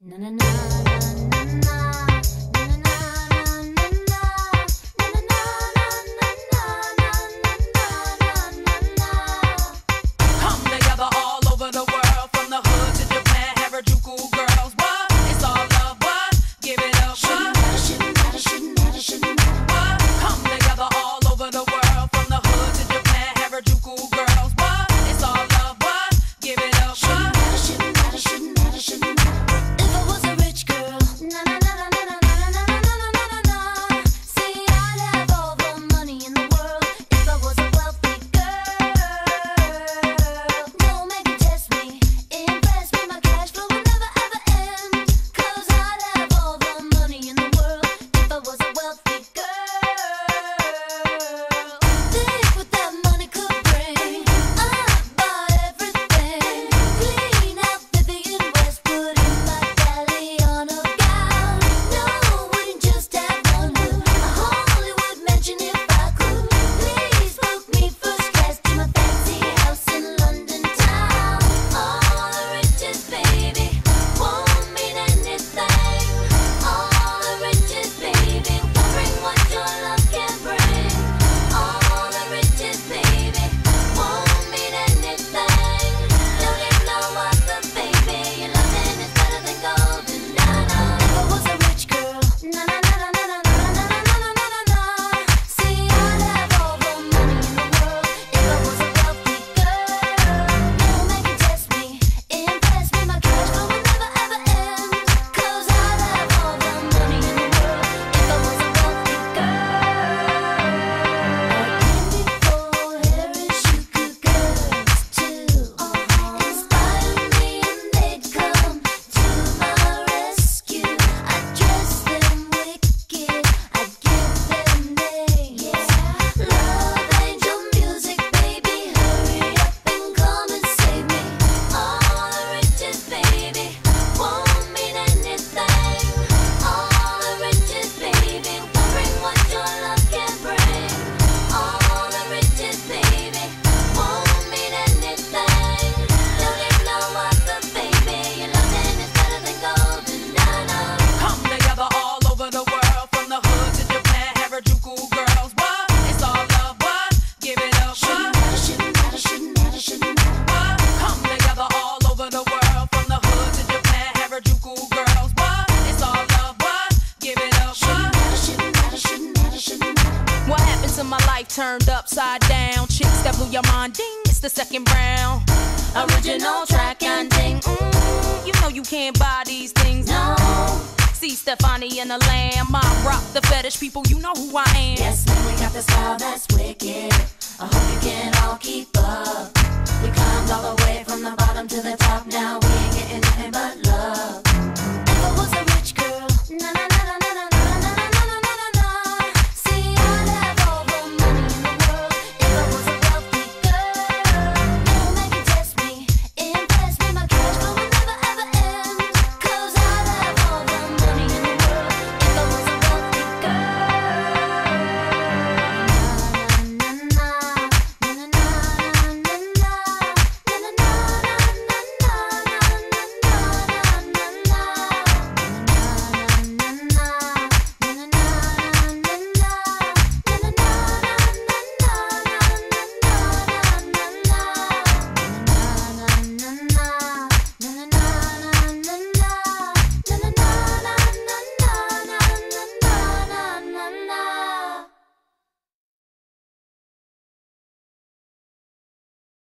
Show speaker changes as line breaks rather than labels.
Na na na na na.
My life turned upside down. Chicks that blew your mind, ding, it's the second round. Original track and ding, you know you can't buy these things, no. See Stefani and the Lamb, I rock the fetish people, you know who I am.
Yes, man, we got the style that's wicked. I hope you can all keep up. We climbed all the way from the bottom to the top. Now we ain't getting nothing but love.